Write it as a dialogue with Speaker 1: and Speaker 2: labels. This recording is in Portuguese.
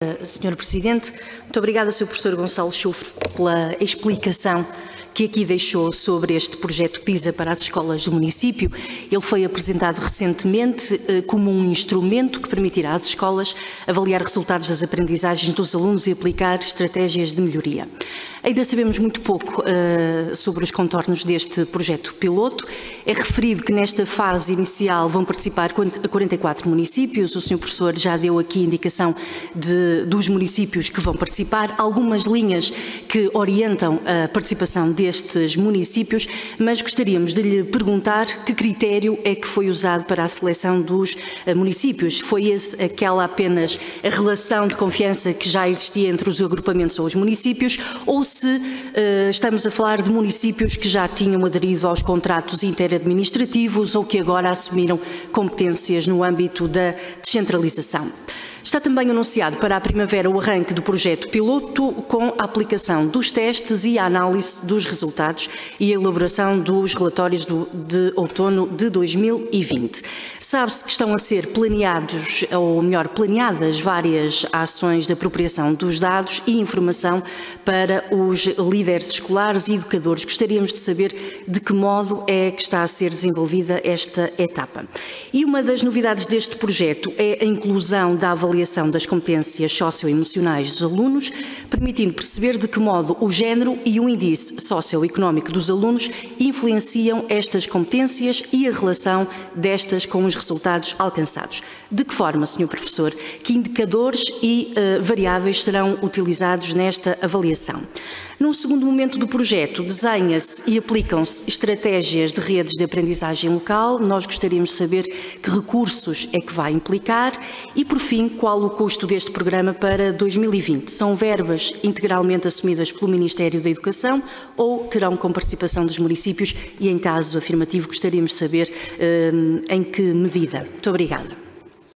Speaker 1: Sr. Presidente, muito obrigada, Sr. Professor Gonçalo Chufre, pela explicação que aqui deixou sobre este projeto PISA para as escolas do município. Ele foi apresentado recentemente como um instrumento que permitirá às escolas avaliar resultados das aprendizagens dos alunos e aplicar estratégias de melhoria. Ainda sabemos muito pouco sobre os contornos deste projeto piloto. É referido que nesta fase inicial vão participar 44 municípios. O Sr. Professor já deu aqui indicação dos municípios que vão participar, algumas linhas que orientam a participação destes municípios, mas gostaríamos de lhe perguntar que critério é que foi usado para a seleção dos municípios. Foi aquela apenas a relação de confiança que já existia entre os agrupamentos ou os municípios, ou se estamos a falar de municípios que já tinham aderido aos contratos interadministrativos ou que agora assumiram competências no âmbito da descentralização. Está também anunciado para a primavera o arranque do projeto piloto com a aplicação dos testes e a análise dos resultados e a elaboração dos relatórios de outono de 2020. Sabe-se que estão a ser planeados, ou melhor, planeadas várias ações de apropriação dos dados e informação para os líderes escolares e educadores. Gostaríamos de saber de que modo é que está a ser desenvolvida esta etapa. E uma das novidades deste projeto é a inclusão da avaliação das competências socioemocionais dos alunos, permitindo perceber de que modo o género e o índice socioeconómico dos alunos influenciam estas competências e a relação destas com os resultados alcançados. De que forma, Sr. Professor, que indicadores e variáveis serão utilizados nesta avaliação? Num segundo momento do projeto, desenha-se e aplicam-se estratégias de redes de aprendizagem local. Nós gostaríamos de saber que recursos é que vai implicar e, por fim, qual o custo deste programa para 2020. São verbas integralmente assumidas pelo Ministério da Educação ou terão com participação dos municípios e, em caso afirmativo, gostaríamos de saber em que medida. Muito obrigada.